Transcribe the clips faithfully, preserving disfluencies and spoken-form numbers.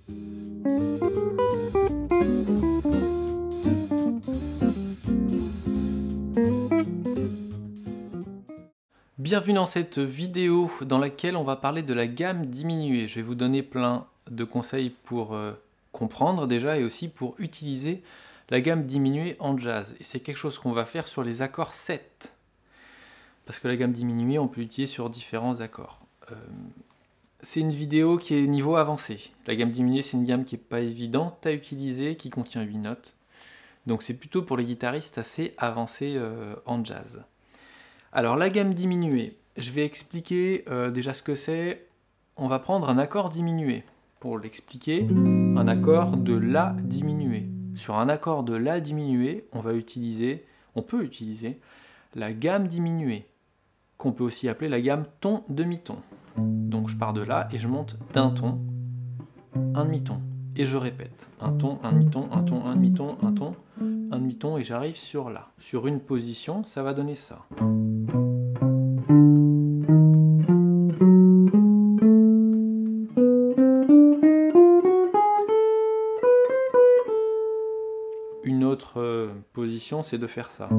Bienvenue dans cette vidéo dans laquelle on va parler de la gamme diminuée. Je vais vous donner plein de conseils pour euh, comprendre déjà et aussi pour utiliser la gamme diminuée en jazz. Et c'est quelque chose qu'on va faire sur les accords sept. Parce que la gamme diminuée, on peut l'utiliser sur différents accords. Euh, c'est une vidéo qui est niveau avancé. La gamme diminuée, c'est une gamme qui n'est pas évidente à utiliser, qui contient huit notes. Donc c'est plutôt pour les guitaristes assez avancés euh, en jazz. Alors la gamme diminuée, je vais expliquer euh, déjà ce que c'est. On va prendre un accord diminué. Pour l'expliquer, un accord de La diminué. Sur un accord de La diminué, on va utiliser, on peut utiliser la gamme diminuée, qu'on peut aussi appeler la gamme ton demi-ton. Donc je pars de là et je monte d'un ton, un demi-ton. Et je répète, un ton, un demi-ton, un ton, un demi-ton, un ton, un demi-ton, et j'arrive sur La. Sur une position, ça va donner ça. Une autre euh, position, c'est de faire ça.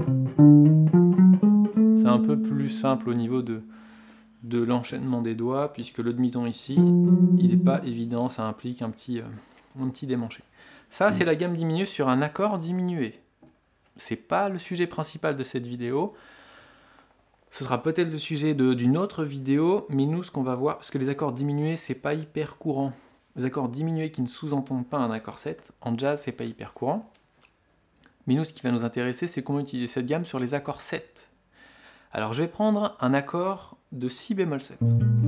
C'est un peu plus simple au niveau de, de l'enchaînement des doigts, puisque le demi-ton ici, il n'est pas évident, ça implique un petit, euh, un petit démanché. Ça, c'est la gamme diminuée sur un accord diminué. C'est pas le sujet principal de cette vidéo. Ce sera peut-être le sujet d'une autre vidéo, mais nous, ce qu'on va voir, parce que les accords diminués, c'est pas hyper courant. Les accords diminués qui ne sous-entendent pas un accord sept, en jazz, c'est pas hyper courant. Mais nous, ce qui va nous intéresser, c'est comment utiliser cette gamme sur les accords sept. Alors, je vais prendre un accord de si bémol sept.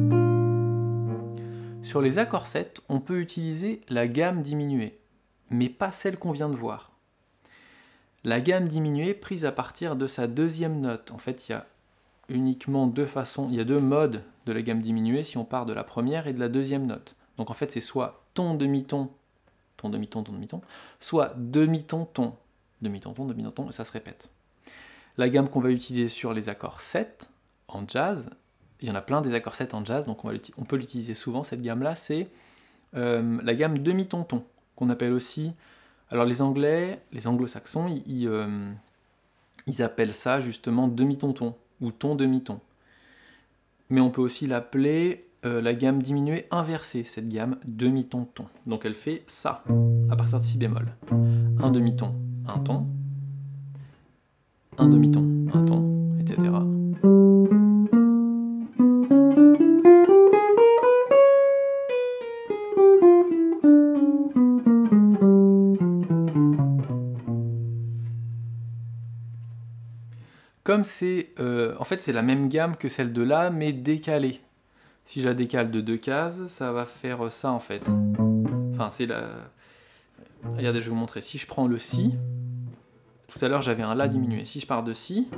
Sur les accords sept, on peut utiliser la gamme diminuée, mais pas celle qu'on vient de voir. La gamme diminuée prise à partir de sa deuxième note. En fait, il y a uniquement deux façons, il y a deux modes de la gamme diminuée si on part de la première et de la deuxième note. Donc en fait, c'est soit ton demi-ton, ton demi-ton, ton demi-ton, soit demi-ton, ton, demi-ton, ton, demi-ton, ton, et ça se répète. La gamme qu'on va utiliser sur les accords sept en jazz, il y en a plein des accords sept en jazz, donc on, va on peut l'utiliser souvent, cette gamme-là, c'est euh, la gamme demi-ton, ton, qu'on appelle aussi, alors les anglais, les anglo-saxons, ils, ils, euh, ils appellent ça justement demi-ton, ton, ou ton demi-ton. Mais on peut aussi l'appeler euh, la gamme diminuée inversée, cette gamme demi-ton, ton. Donc elle fait ça, à partir de si bémol. Un demi-ton, un ton, un demi-ton, un ton, et cetera. Comme c'est, euh, en fait c'est la même gamme que celle de La, mais décalée. Si je la décale de deux cases, ça va faire ça en fait. Enfin c'est la... Regardez, je vais vous montrer. Si je prends le Si, tout à l'heure j'avais un La diminué. Si je pars de Si,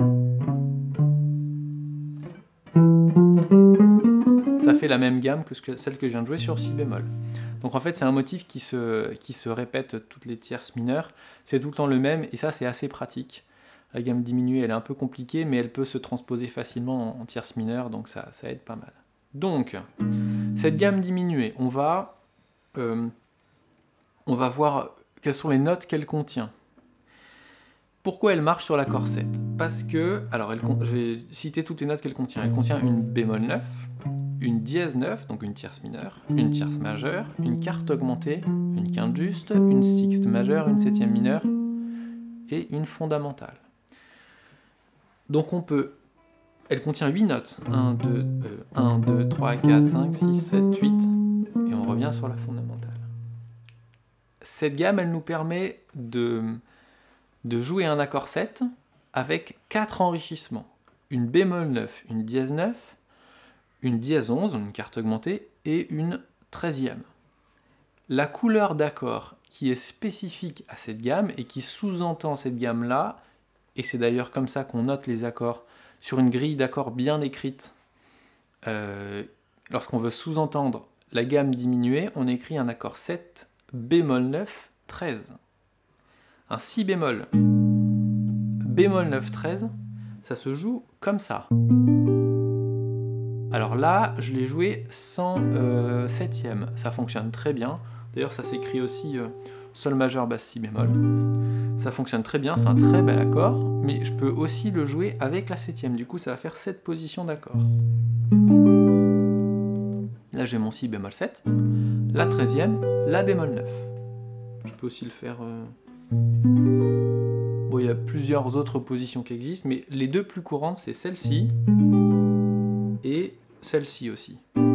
ça fait la même gamme que celle que je viens de jouer sur Si bémol. Donc en fait c'est un motif qui se, qui se répète toutes les tierces mineures. C'est tout le temps le même et ça c'est assez pratique. La gamme diminuée elle est un peu compliquée mais elle peut se transposer facilement en, en tierces mineures, donc ça, ça aide pas mal. Donc cette gamme diminuée, on va, euh, on va voir quelles sont les notes qu'elle contient. Pourquoi elle marche sur l'accord sept? Parce que, alors elle, je vais citer toutes les notes qu'elle contient. Elle contient une bémol neuf, une dièse neuf, donc une tierce mineure, une tierce majeure, une quarte augmentée, une quinte juste, une sixte majeure, une septième mineure et une fondamentale. Donc on peut, elle contient huit notes, un, deux, euh, un, deux, trois, quatre, cinq, six, sept, huit, et on revient sur la fondamentale. Cette gamme, elle nous permet de, de jouer un accord sept avec quatre enrichissements. Une bémol neuf, une dièse neuf, une dièse onze, une quarte augmentée, et une treizième. La couleur d'accord qui est spécifique à cette gamme et qui sous-entend cette gamme-là, et c'est d'ailleurs comme ça qu'on note les accords sur une grille d'accords bien écrite. Euh, lorsqu'on veut sous-entendre la gamme diminuée, on écrit un accord sept, bémol neuf, treize. Un si bémol, bémol neuf, treize, ça se joue comme ça. Alors là, je l'ai joué sans euh, septième, ça fonctionne très bien. D'ailleurs, ça s'écrit aussi euh, Sol majeur, basse, si bémol. Ça fonctionne très bien, c'est un très bel accord, mais je peux aussi le jouer avec la septième. Du coup, ça va faire sept positions d'accords. Là, j'ai mon si bémol sept, la treizième, la bémol neuf. Je peux aussi le faire... Euh... Bon, il y a plusieurs autres positions qui existent, mais les deux plus courantes, c'est celle-ci et celle-ci aussi.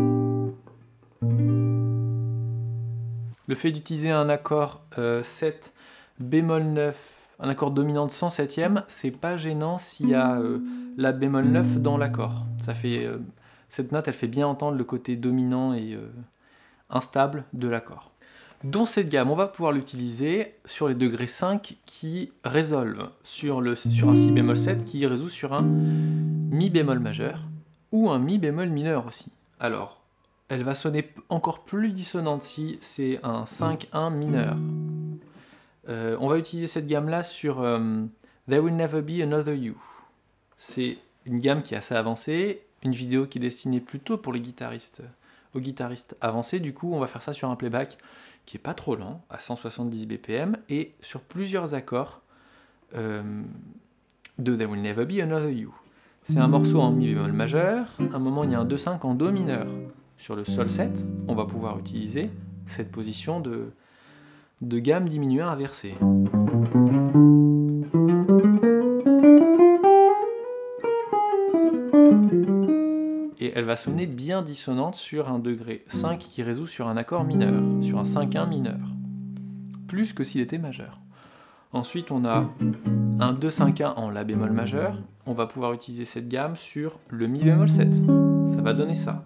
Le fait d'utiliser un accord euh, sept, bémol neuf, un accord dominant de cent septième, c'est pas gênant s'il y a euh, la bémol neuf dans l'accord. Ça fait, euh, cette note, elle fait bien entendre le côté dominant et euh, instable de l'accord. Dans cette gamme, on va pouvoir l'utiliser sur les degrés cinq qui résolvent sur, le, sur un si bémol sept qui résout sur un mi bémol majeur ou un mi bémol mineur aussi. Alors, elle va sonner encore plus dissonante si c'est un cinq un mineur. Euh, on va utiliser cette gamme-là sur euh, There Will Never Be Another You. C'est une gamme qui est assez avancée, une vidéo qui est destinée plutôt pour les guitaristes, aux guitaristes avancés. Du coup, on va faire ça sur un playback qui est pas trop lent, à cent soixante-dix B P M, et sur plusieurs accords euh, de There Will Never Be Another You. C'est un morceau en mi bémol majeur, à un moment il y a un deux cinq en do mineur. Sur le sol sept, on va pouvoir utiliser cette position de, de gamme diminuée inversée. Et elle va sonner bien dissonante sur un degré cinq qui résout sur un accord mineur, sur un cinq un mineur, plus que s'il était majeur. Ensuite, on a un deux cinq un en la bémol majeur, on va pouvoir utiliser cette gamme sur le mi bémol sept. Ça va donner ça.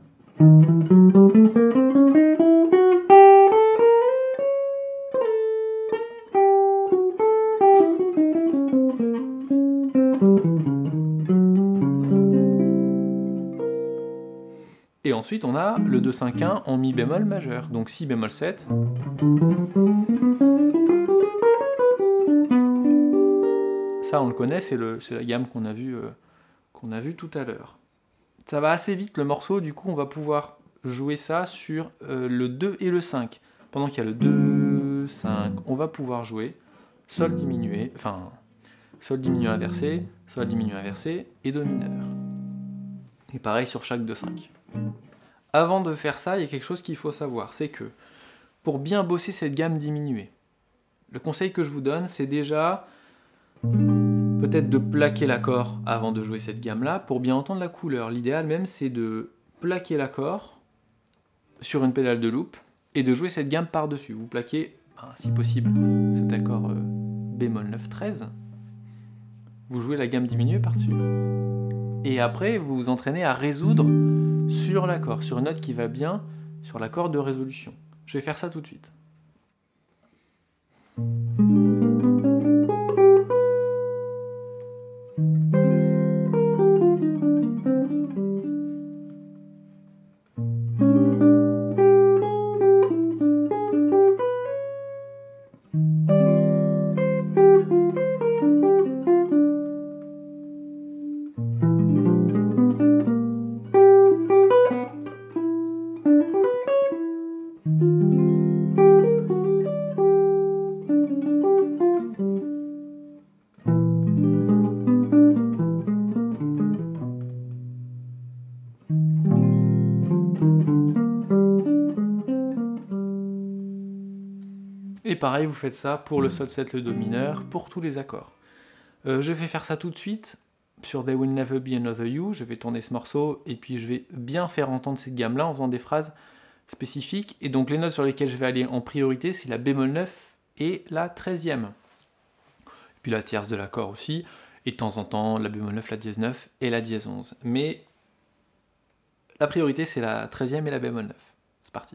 Et ensuite on a le deux cinq un en mi bémol majeur, donc si bémol sept. Ça on le connaît, c'est la gamme qu'on a vue euh, qu'on a vu tout à l'heure. Ça va assez vite le morceau, du coup on va pouvoir jouer ça sur euh, le deux et le cinq. Pendant qu'il y a le deux, cinq, on va pouvoir jouer Sol diminué, enfin Sol diminué inversé, Sol diminué inversé et Do mineur. Et pareil sur chaque deux cinq. Avant de faire ça, il y a quelque chose qu'il faut savoir, c'est que pour bien bosser cette gamme diminuée, le conseil que je vous donne, c'est déjà peut-être de plaquer l'accord avant de jouer cette gamme-là pour bien entendre la couleur. L'idéal même, c'est de plaquer l'accord sur une pédale de loop et de jouer cette gamme par-dessus. Vous plaquez, si possible, cet accord euh, bémol neuf treize. Vous jouez la gamme diminuée par-dessus. Et après, vous vous entraînez à résoudre sur l'accord, sur une note qui va bien sur l'accord de résolution. Je vais faire ça tout de suite. Et pareil, vous faites ça pour le sol sept, le do mineur, pour tous les accords. Euh, je vais faire ça tout de suite sur There Will Never Be Another You. Je vais tourner ce morceau et puis je vais bien faire entendre cette gamme-là en faisant des phrases spécifiques. Et donc les notes sur lesquelles je vais aller en priorité, c'est la bémol neuf et la treizième. Et puis la tierce de l'accord aussi. Et de temps en temps, la bémol neuf, la dièse neuf et la dièse onze. Mais la priorité, c'est la treizième et la bémol neuf. C'est parti.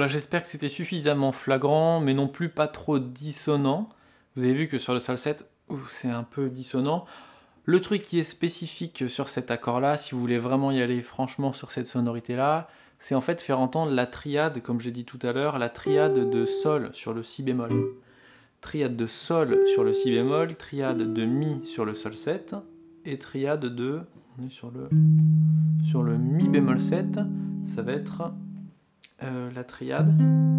j'espère que c'était suffisamment flagrant, mais non plus pas trop dissonant. Vous avez vu que sur le sol sept, c'est un peu dissonant. Le truc qui est spécifique sur cet accord-là, si vous voulez vraiment y aller franchement sur cette sonorité-là, c'est en fait faire entendre la triade, comme j'ai dit tout à l'heure, la triade de sol sur le si bémol. Triade de sol sur le si bémol, triade de mi sur le sol sept, et triade de... on est sur le, sur le mi bémol sept, ça va être euh, la triade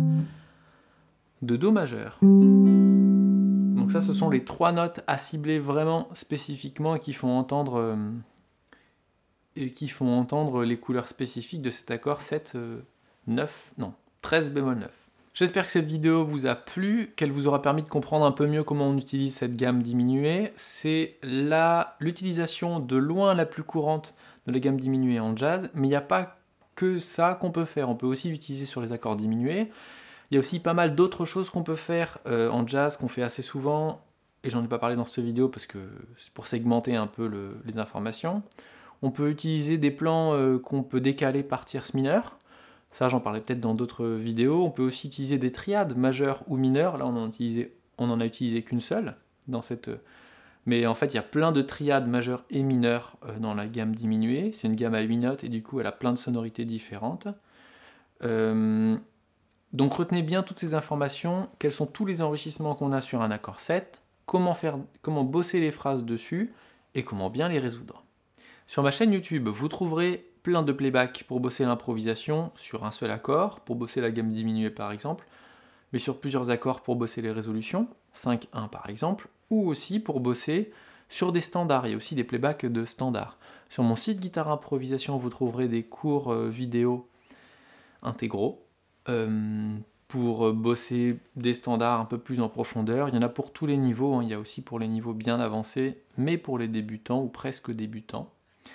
de do majeur. Donc ça, ce sont les trois notes à cibler vraiment spécifiquement et qui font entendre, euh, et qui font entendre les couleurs spécifiques de cet accord sept, neuf, non, treize bémol neuf. J'espère que cette vidéo vous a plu, qu'elle vous aura permis de comprendre un peu mieux comment on utilise cette gamme diminuée. C'est l'utilisation de loin la plus courante de la gamme diminuée en jazz, mais il n'y a pas que ça qu'on peut faire. On peut aussi l'utiliser sur les accords diminués. Il y a aussi pas mal d'autres choses qu'on peut faire euh, en jazz, qu'on fait assez souvent, et j'en ai pas parlé dans cette vidéo parce que c'est pour segmenter un peu le, les informations. On peut utiliser des plans euh, qu'on peut décaler par tierce mineure. Ça, j'en parlais peut-être dans d'autres vidéos. On peut aussi utiliser des triades majeures ou mineures. Là, on en, utilisé, on en a utilisé qu'une seule. Dans cette... Mais en fait, il y a plein de triades majeures et mineures euh, dans la gamme diminuée. C'est une gamme à huit notes et du coup, elle a plein de sonorités différentes. Euh... Donc retenez bien toutes ces informations. Quels sont tous les enrichissements qu'on a sur un accord sept, comment, faire, comment bosser les phrases dessus et comment bien les résoudre. Sur ma chaîne YouTube, vous trouverez plein de playback pour bosser l'improvisation sur un seul accord, pour bosser la gamme diminuée par exemple, mais sur plusieurs accords pour bosser les résolutions, cinq un par exemple, ou aussi pour bosser sur des standards. Il y a aussi des playbacks de standards. Sur mon site Guitare Improvisation, vous trouverez des cours euh, vidéo intégraux euh, pour bosser des standards un peu plus en profondeur. Il y en a pour tous les niveaux, hein. Il y a aussi pour les niveaux bien avancés, mais pour les débutants ou presque débutants.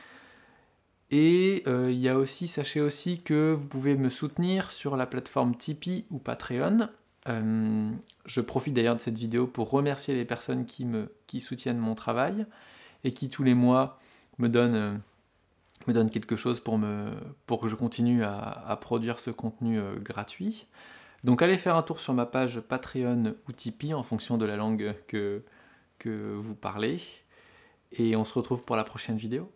Et euh, il y a aussi, sachez aussi que vous pouvez me soutenir sur la plateforme Tipeee ou Patreon. Euh, je profite d'ailleurs de cette vidéo pour remercier les personnes qui, me, qui soutiennent mon travail et qui tous les mois me donnent, euh, me donnent quelque chose pour, me, pour que je continue à, à produire ce contenu euh, gratuit. Donc allez faire un tour sur ma page Patreon ou Tipeee en fonction de la langue que, que vous parlez. Et on se retrouve pour la prochaine vidéo.